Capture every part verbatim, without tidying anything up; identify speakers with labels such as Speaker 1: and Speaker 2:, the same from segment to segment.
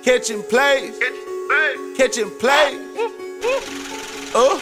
Speaker 1: Catching plays, catching play. Oh,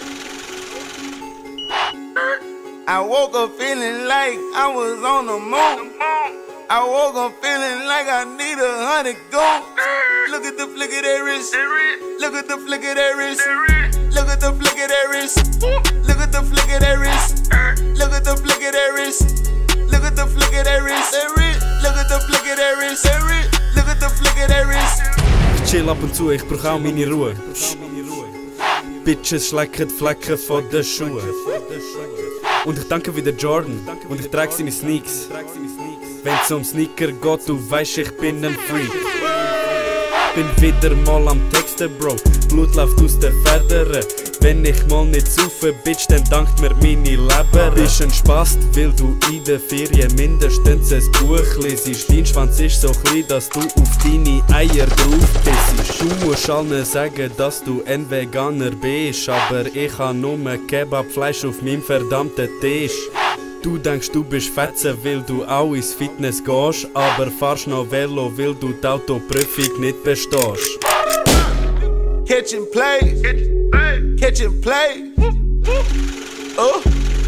Speaker 1: I woke up feeling like I was on the moon. I woke up feeling like I need a hundred gold. Look at the flick of that wrist. Look at the flick of that wrist. Look at the flick of that wrist. Look at the flick of that wrist. Look at the flick of that wrist. Look at the flick of that wrist. Look at the flick of that wrist. Look at the flick of that wrist.
Speaker 2: Ich chill ab und zu, ich brauch auch meine Ruhe. Bitches schlecken Flecken von den Schuhen. Und ich danke wieder Jordan und ich trage seine Sneaks. Wenn's um Sneaker geht, du weisst, ich bin ein Freak. Bin wieder mal am Texten, Bro. Blut läuft aus den Federn. Wenn ich mal nicht saufe, Bitch, dann dankt mir meine Leber. Bist ein Spast, weil du in der Ferien mindestens ein Buch lesest. Dein Schwanz ist so klein, dass du auf deine Eier drauf bist. Du musst allen sagen, dass du ein Veganer bist. Aber ich ha nur Kebabfleisch auf meinem verdammten Tisch. Du denkst, du bist Fetze, weil du auch ins Fitness gehst. Aber fahrst noch Velo, weil du die Autoprüfung nicht bestehst.
Speaker 1: Catching plays, catching play. Oh,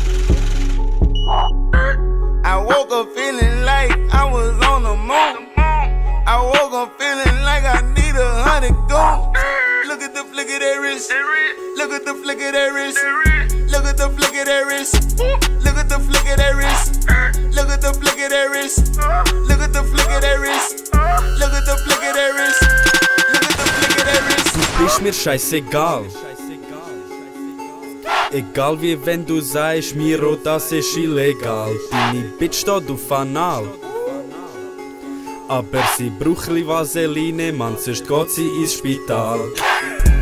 Speaker 1: I woke up feeling like I was on the moon. I woke up feeling like I need a hundred gold. Look at the flick of that wrist. Look at the flick of that wrist. Look at the flick of that wrist. Look at the flick of that wrist. Look at the flick of that wrist. Look at the flick of that wrist. Look at the flick of that wrist. Look at the flick of that wrist.
Speaker 2: Du bist mir scheißegal. Egal wie wenn du sagst, Miro, das ist illegal. Deine Bitch da, du Fanal. Aber sie braucht li Vaseline, Mann, sonst geht sie ins Spital.